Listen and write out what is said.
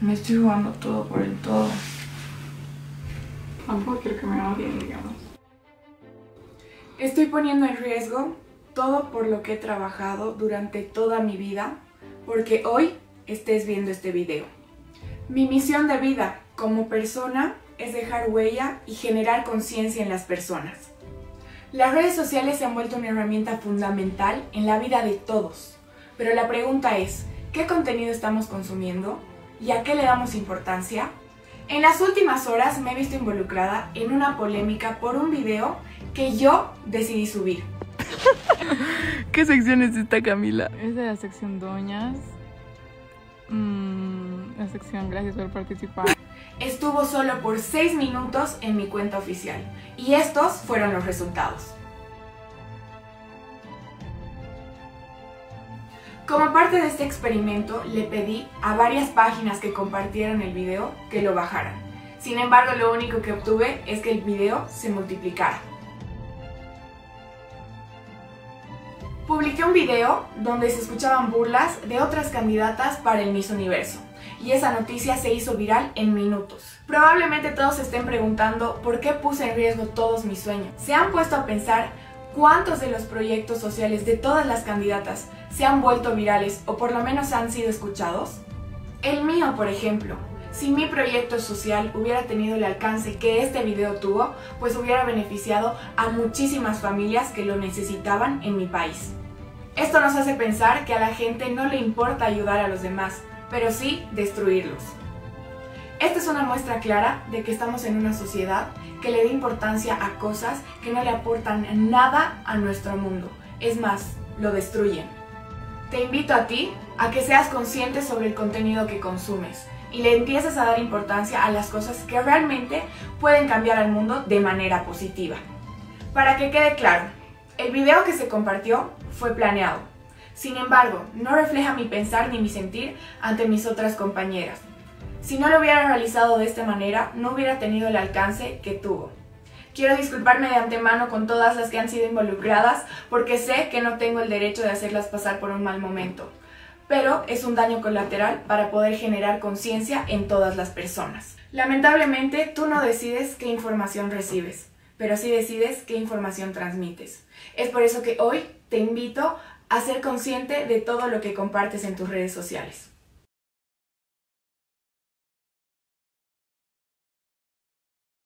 Me estoy jugando todo por el todo. Tampoco quiero que me odien, digamos. Estoy poniendo en riesgo todo por lo que he trabajado durante toda mi vida, porque hoy estés viendo este video. Mi misión de vida como persona es dejar huella y generar conciencia en las personas. Las redes sociales se han vuelto una herramienta fundamental en la vida de todos, pero la pregunta es, ¿qué contenido estamos consumiendo? ¿Y a qué le damos importancia? En las últimas horas me he visto involucrada en una polémica por un video que yo decidí subir. ¿Qué sección es esta, Camila? Es de la sección doñas. La sección gracias por participar. Estuvo solo por 6 minutos en mi cuenta oficial y estos fueron los resultados. Como parte de este experimento le pedí a varias páginas que compartieron el video que lo bajaran. Sin embargo, lo único que obtuve es que el video se multiplicara. Publiqué un video donde se escuchaban burlas de otras candidatas para el Miss Universo y esa noticia se hizo viral en minutos. Probablemente todos se estén preguntando por qué puse en riesgo todos mis sueños. ¿Se han puesto a pensar cuántos de los proyectos sociales de todas las candidatas se han vuelto virales o por lo menos han sido escuchados? El mío, por ejemplo. Si mi proyecto social hubiera tenido el alcance que este video tuvo, pues hubiera beneficiado a muchísimas familias que lo necesitaban en mi país. Esto nos hace pensar que a la gente no le importa ayudar a los demás, pero sí destruirlos. Esta es una muestra clara de que estamos en una sociedad que le da importancia a cosas que no le aportan nada a nuestro mundo. Es más, lo destruyen. Te invito a ti a que seas consciente sobre el contenido que consumes y le empieces a dar importancia a las cosas que realmente pueden cambiar al mundo de manera positiva. Para que quede claro, el video que se compartió fue planeado. Sin embargo, no refleja mi pensar ni mi sentir ante mis otras compañeras. Si no lo hubiera realizado de esta manera, no hubiera tenido el alcance que tuvo. Quiero disculparme de antemano con todas las que han sido involucradas porque sé que no tengo el derecho de hacerlas pasar por un mal momento. Pero es un daño colateral para poder generar conciencia en todas las personas. Lamentablemente, tú no decides qué información recibes, pero sí decides qué información transmites. Es por eso que hoy te invito a ser consciente de todo lo que compartes en tus redes sociales.